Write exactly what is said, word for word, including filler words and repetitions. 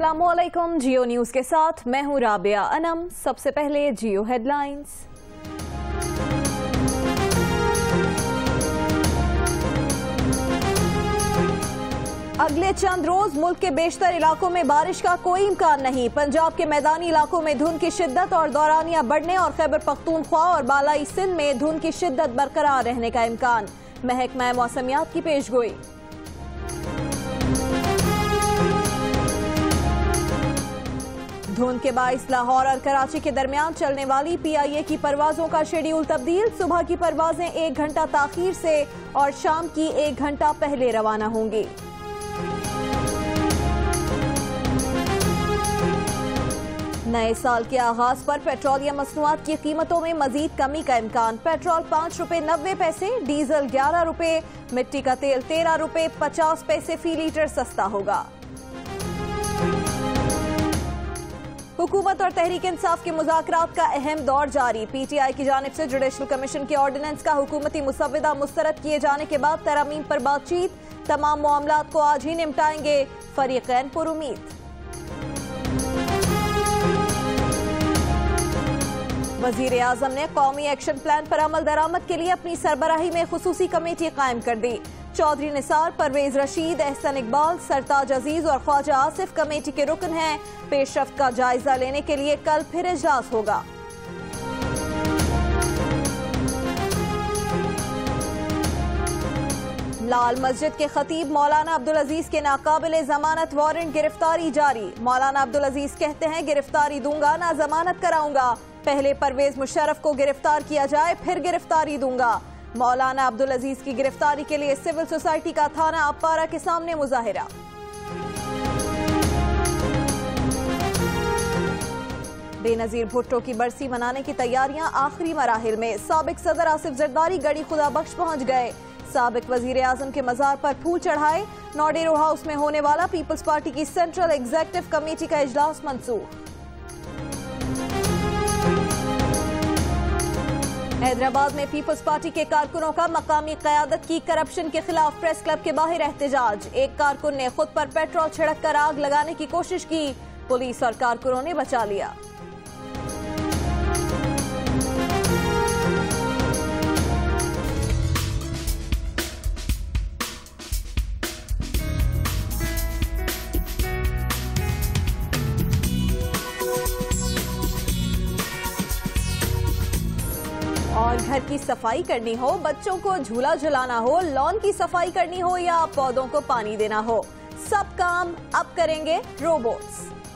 अस्सलामुअलैकुम। जियो न्यूज के साथ मैं हूं राबिया अनम। सबसे पहले जियो हेडलाइंस। अगले चंद रोज मुल्क के बेशतर इलाकों में बारिश का कोई इम्कान नहीं। पंजाब के मैदानी इलाकों में धुंध की शिद्दत और दौरानिया बढ़ने और खैबर पख्तूनख्वा और बालाई सिंध में धुंध की शिद्दत बरकरार रहने का इम्कान। महकमा मौसमियात की पेशगोई। धुंध के बाइस लाहौर और कराची के दरमियान चलने वाली पीआईए की परवाजों का शेड्यूल तब्दील। सुबह की परवाजें एक घंटा ताखीर से और शाम की एक घंटा पहले रवाना होंगी। नए साल के आगाज पर पेट्रोलियम मसनूआत की कीमतों में मजीद कमी का इम्कान। पेट्रोल पाँच रुपए नब्बे पैसे, डीजल ग्यारह रुपए, मिट्टी का तेल तेरह रुपए पचास पैसे फी लीटर सस्ता होगा। हुकूमत और तहरीक इंसाफ के मुज़ाकरात का अहम दौर जारी। पीटीआई की जानिब से जुडिशल कमीशन के ऑर्डिनेंस का हुकूमती मुसव्वदा मुस्तरद किए जाने के बाद तरमीम पर बातचीत। तमाम मामलात को आज ही निपटाएंगे फरीकैन पुरुमीद। वजीर आजम ने कौमी एक्शन प्लान पर अमल दरामद के लिए अपनी सरबराही में खुसूसी कमेटी कायम कर दी। चौधरी निसार, परवेज रशीद, एहसन इकबाल, सरताज अजीज और ख्वाजा आसिफ कमेटी के रुकन हैं। पेशरफ्त का जायजा लेने के लिए कल फिर इजलास होगा। लाल मस्जिद के खतीब मौलाना अब्दुल अजीज के नाकाबिले जमानत वारंट गिरफ्तारी जारी। मौलाना अब्दुल अजीज कहते हैं गिरफ्तारी दूंगा ना जमानत कराऊंगा। पहले परवेज मुशर्रफ को गिरफ्तार किया जाए फिर गिरफ्तारी दूंगा। मौलाना अब्दुल अजीज की गिरफ्तारी के लिए सिविल सोसाइटी का थाना अपारा के सामने मुजाहिरा। बेनजीर भुट्टो की बरसी मनाने की तैयारियां आखिरी मराहिल में। साबिक सदर आसिफ जरदारी गड़ी खुदा बख्श पहुंच गए। साबिक वजीर आजम के मजार पर फूल चढ़ाए। नौडेरो हाउस में होने वाला पीपल्स पार्टी की सेंट्रल एग्जीक्यूटिव कमेटी का इजलास मंसूख। हैदराबाद में पीपल्स पार्टी के कारकुनों का मकामी क़यादत की करप्शन के खिलाफ प्रेस क्लब के बाहर एहतजाज। एक कारकुन ने खुद पर पेट्रोल छिड़क कर आग लगाने की कोशिश की। पुलिस और कारकुनों ने बचा लिया। और घर की सफाई करनी हो, बच्चों को झूला झुलाना हो, लॉन की सफाई करनी हो या पौधों को पानी देना हो, सब काम अब करेंगे रोबोट्स।